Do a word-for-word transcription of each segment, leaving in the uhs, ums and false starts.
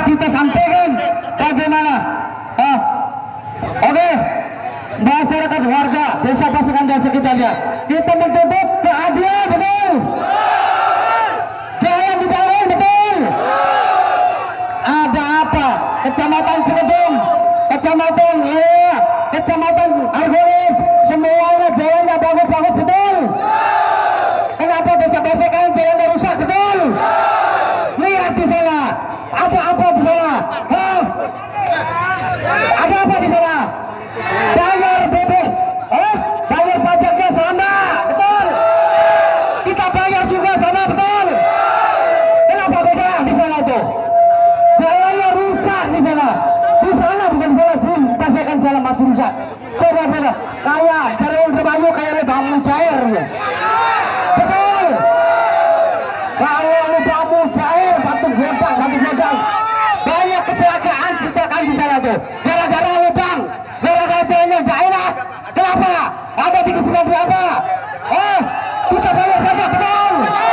kita sampaikan bagaimana. Ah, oke, okay. Masyarakat warga desa Pasekan dan sekitarnya, kita menuntut keadilan, betul? Jalan dibangun, betul? Ada apa? Kecamatan Sekedung, Kecamatan Lea, Kecamatan Argolis, semuanya jalannya bagus-bagus, betul? Kenapa desa Pasekan jalannya rusak, betul? Lihat di sana, ada apa di sana? Hah? Ada apa di sana? Bayar B B, eh? Bayar pajaknya sama, betul? Kita bayar juga sama, betul? Kenapa beda di sana itu? Jalannya rusak di sana, di sana bukan di sana, di Pasekan salah mati rusak. Coba beda, kayak jalan terbayu kayak lubang mujair, betul? Kayak lubang mujair, batu gotak, batu gotak. Banyak kecelakaan, kecelakaan di sana tuh, gara-gara lubang, gara-gara jalannya nggak enak. Kenapa? Ada di kesempatan apa? Oh, kita bayar pajak, betul?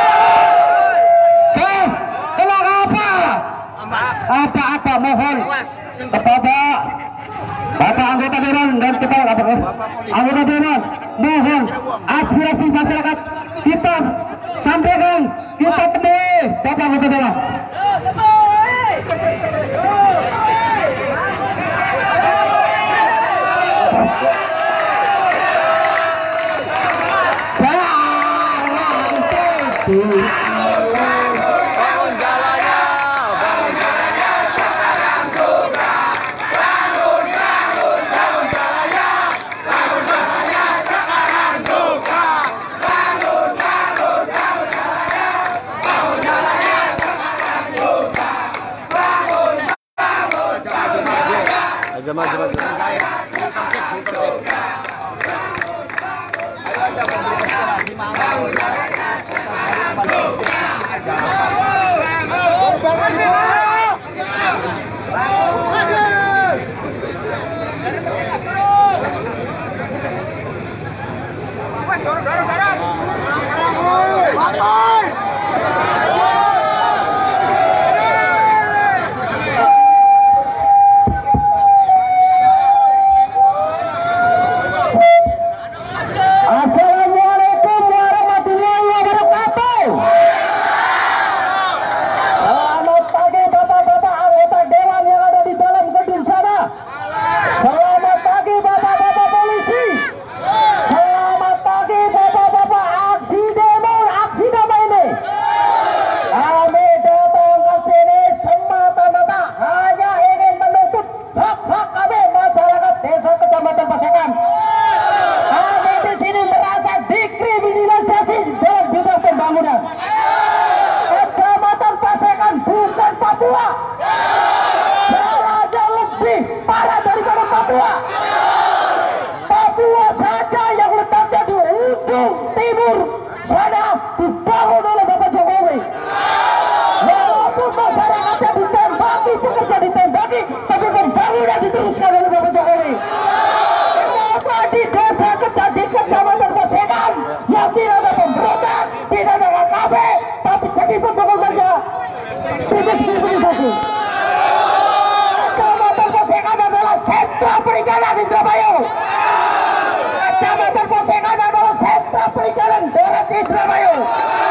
Eh, kenapa apa? Apa-apa mohon kepada Bapak anggota dewan dan kepala apa anggota dewan, mohon aspirasi masyarakat kita sampaikan, kita temui Bapak anggota dewan. Bangun jalannya, bangun jalannya sekarang juga. Bangun, bangun, bangun jalannya, bangun jalannya sekarang juga. Bangun, bangun, bangun jalannya, bangun jalannya sekarang juga. Bangun, bangun, bangun jalannya. Aja maju maju. Assalamualaikum warahmatullahi wabarakatuh. Selamat pagi bapak-bapak anggota dewan yang ada di dalam gedung sana. Selamat pagi bapak-bapak polisi. Selamat pagi bapak-bapak aksi demo, aksi damai ini. Kami datang ke sini semata-mata hanya ingin menuntut hak-hak kami masyarakat desa Kecamatan Pasekan. Kami di sini merasa dikriminalisasi dalam bidang pembangunan. Kecamatan Pasekan bukan Papua. Jalannya lebih parah daripada Papua. Papua saja yang letaknya di ujung timur sana dibangun oleh Bapak Jokowi. Walaupun masyarakatnya ditembaki, pekerja ditembaki, tapi pembangunan diteruskan oleh Bapak Jokowi. Kenapa di desa kecamatan Kecamatan Pasekan yang tidak ada pemberontak, tidak ada K K B, tapi sedikit pembangunannya tipis-tipisasi. Kecamatan Pasekan adalah sentra perikanan Indramayu. Kecamatan Pasekan adalah sentra perikanan darat Indramayu.